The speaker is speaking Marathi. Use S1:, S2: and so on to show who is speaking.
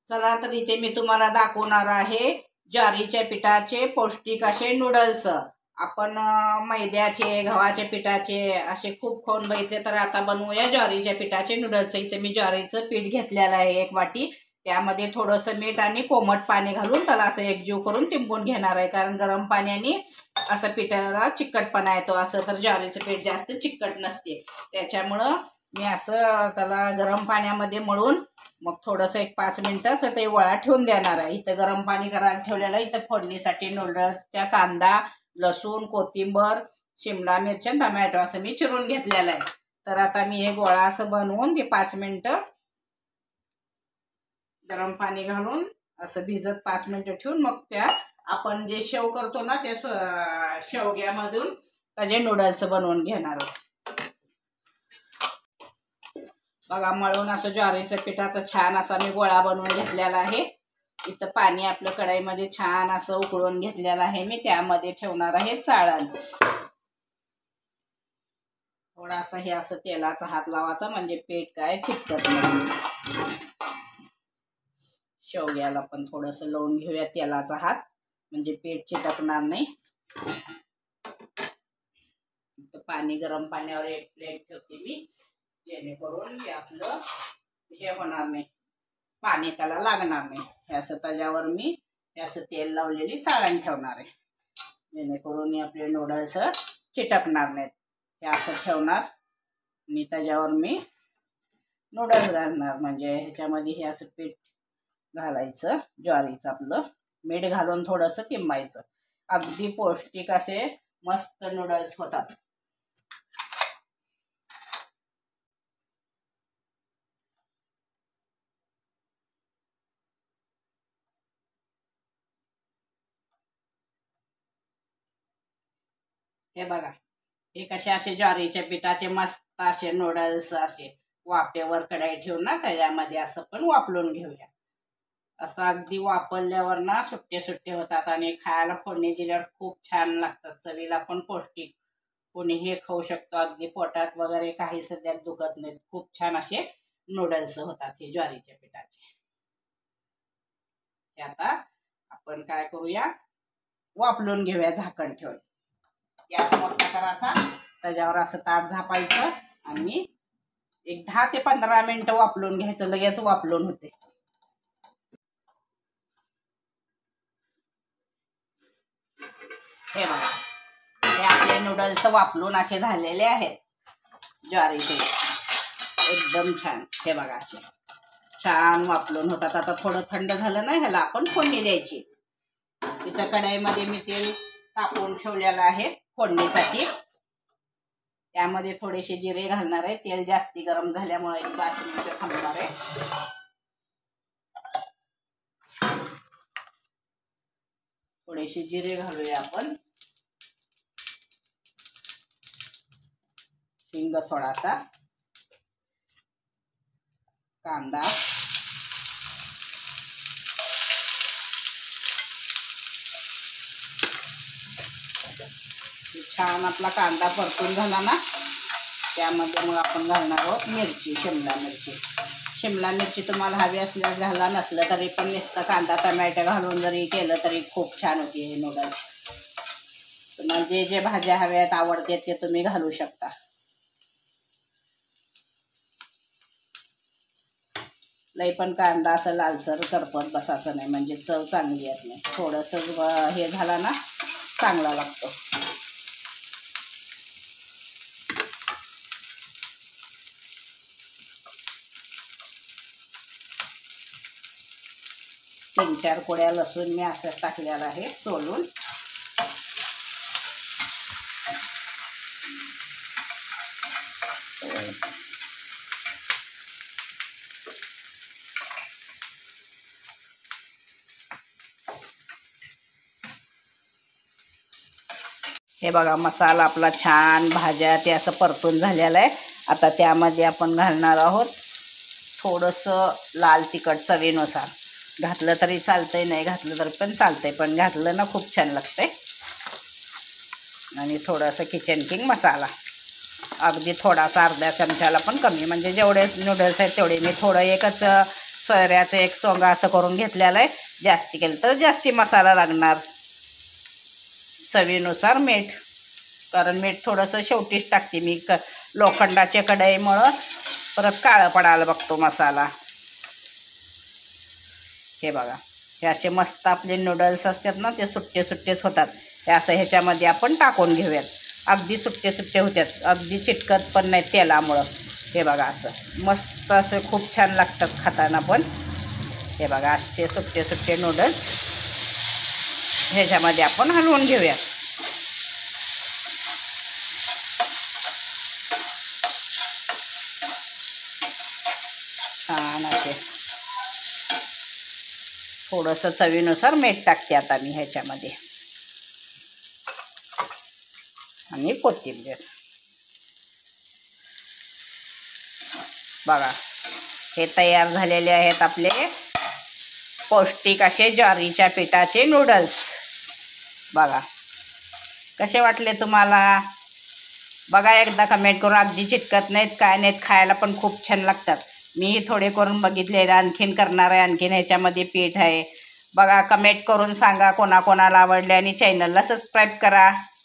S1: चला तर इथे मी तुम्हाला दाखवणार आहे ज्वारीच्या पिठाचे पौष्टिक असे नूडल्स। आपण मैद्याचे गव्हाच्या पिठाचे असे खूप खाऊन बघितले, तर आता बनवूया ज्वारीच्या पिठाचे नूडल्स। इथे मी ज्वारीचं पीठ घेतलेलं आहे 1 वाटी, त्यामध्ये थोडंसं मीठ आणि कोमट पाणी घालून त्याला असं एकजीव करून तिंबून घेणार आहे, कारण गरम पाण्याने असं पिठाला चिकटपणा येतो। असं तर ज्वारीचं पीठ जास्त चिकट नसते, त्याच्यामुळं मी असं त्याला गरम पाण्यामध्ये मळून मग थोडंसं 1-5 मिनिटं असं ते वळा ठेवून देणार आहे। इथं गरम पाणी करायला ठेवलेलं आहे। इथं फोडणीसाठी नूडल्सच्या कांदा, लसूण, कोथिंबीर, शिमला मिरची, टोमॅटो असं मी चिरून घेतलेलं आहे। तर आता मी हे गोळा असं बनवून ते 5 मिनिटं गरम पाणी घालून असं भिजत 5 मिनिटं ठेवून मग त्या आपण जे शेव करतो ना त्या शेवग्यामधून त्याचे नूडल्स बनवून घेणार आहोत। बघा, मळून असं ज्वारीचं पिठाचा छान असा मी गोळा बनवून घेतलेला आहे। इथं पाणी आपल्या कढईमध्ये छान असं उकळून घेतलेलं आहे मी, त्यामध्ये ठेवणार आहे चाळण। थोडासा हे असं तेलाचा हात लावायचा म्हणजे पीठ काय चिकटत नाही। शेवग्याला पण थोडंसं लावून घेऊया तेलाचा हात, म्हणजे पीठ चिटकणार नाही। पाणी गरम पाण्यावर एक प्लेट ठेवते मी, जेणेकरून हे आपलं हे होणार नाही, पाणी त्याला लागणार नाही। हे असं त्याच्यावर मी हे असं तेल लावलेली चाळण ठेवणार आहे, जेणेकरून हे आपले नूडल्स चिटकणार नाहीत। हे असं ठेवणार मी, त्याच्यावर मी नूडल्स घालणार, म्हणजे ह्याच्यामध्ये हे असं पीठ घालायचं ज्वारीचं, आपलं मीठ घालून थोडंसं तिंबायचं। अगदी पौष्टिक असे मस्त नूडल्स होतात। हे बघा, हे कसे असे ज्वारीच्या पिठाचे मस्त असे नूडल्स असे वाफेवर कढई ठेवून ना त्याच्यामध्ये असं पण वाफलून घेऊया। असं अगदी वापरल्यावर ना सुट्टे सुट्टे होतात आणि खायला फोडणी दिल्यावर खूप छान लागतात, चवीला पण पौष्टिक। कोणी हे खाऊ शकतो, अगदी पोटात वगैरे काही सध्या दुखत नाहीत। खूप छान असे नूडल्स होतात हे ज्वारीच्या पिठाचे। हे आता आपण काय करूया, वाफलून घेऊया झाकण ठेवून। गॅस मोठा करायचा, त्याच्यावर असं ताट झापायचं आणि एक 10 ते 15 मिनिटं वाफलून घ्यायचं, लगेच वाफलून होते। हे बघा, हे आपले नूडल्स वाफलून असे झालेले आहेत ज्वारीचे, एकदम छान। हे बघा, असे छान वाफलून होतात। आता थोडं थंड झालं ना, ह्याला आपण फोडणी द्यायची। इथं कढईमध्ये मी तेल तापवून ठेवलेलं आहे फोडणीसाठी, त्यामध्ये थोडेसे जिरे घालणार आहे। तेल जास्ती गरम झाल्यामुळे 5 मिनिटं थांबणार आहे। थोडेसे जिरे घालूया आपण, हिंग थोडासा, कांदा, छान आपला कांदा परतून झाला ना, त्यामध्ये मग आपण घालणार आहोत मिरची, शिमला मिरची। शिमला मिरची तुम्हाला हवी असल्यास घाला, नसलं तरी पण नुसतं कांदा टोमॅटो घालून जरी केलं तरी खूप छान होते हे नूडल्स। तुम्हाला जे जे भाज्या हव्यात आवडते ते तुम्ही घालू शकता। लई पण कांदा असं लालसर करपत बसायचं नाही, म्हणजे चव चांगली येत नाही। थोडंसं हे झाला ना चांगला लागतो। 3-4 कोड्या लसूण मी असं टाकलेला आहे सोलून। हे बघा, मसाला आपला छान भाज्या ते असं परतून झालेला आहे। आता त्यामध्ये आपण घालणार आहोत थोडंसं लाल तिखट, चवीनुसार। घातलं तरी चालतंय, नाही घातलं तरी पण चालतंय, पण घातलं ना खूप छान लागतंय। आणि थोडंसं किचन किंग मसाला, अगदी थोडासा अर्ध्या चमच्याला पण कमी, म्हणजे जेवढे नूडल्स आहेत तेवढे मी थोडं एकच सोयऱ्याचं एक सोंगा असं करून घेतलेलं आहे. जास्ती केलं तर जास्ती मसाला लागणार. चवीनुसार मीठ, कारण मीठ थोडंसं शेवटीच टाकते मी. लोखंडाच्या कढईमुळं परत काळं पडायला बघतो मसाला. हे बघा, हे असे मस्त आपले नूडल्स असतात ना, ते सुट्टे सुट्टेच होतात. हे असं ह्याच्यामध्ये आपण टाकून घेऊयात. अगदी सुट्टे सुट्टे होतात, अगदी चिटकत पण नाही तेलामुळं. हे बघा, असं मस्त असं खूप छान लागतात खाताना पण. हे बघा, असे सुट्टे सुट्टे नूडल्स ह्याच्यामध्ये आपण हलवून घेऊयात. छान असे. थोडंसं चवीनुसार मीठ टाकते आता मी ह्याच्यामध्ये, आणि कोथिंबीर. बघा, हे तयार झालेले आहेत आपले पौष्टिक असे ज्वारीच्या पिठाचे नूडल्स. बघा कसे वाटले तुम्हाला. बघा एकदा कमेंट करून. अगदी चिटकत नाहीत, काय नाहीत, खायला पण खूप छान लागतात. मी थोडे करून बघितले, आणखीन करणार आहे. आणखीन ह्याच्यामध्ये पीठ आहे. बघा, कमेंट करून सांगा कोणाकोणाला आवडले, आणि चॅनलला सबस्क्राईब करा.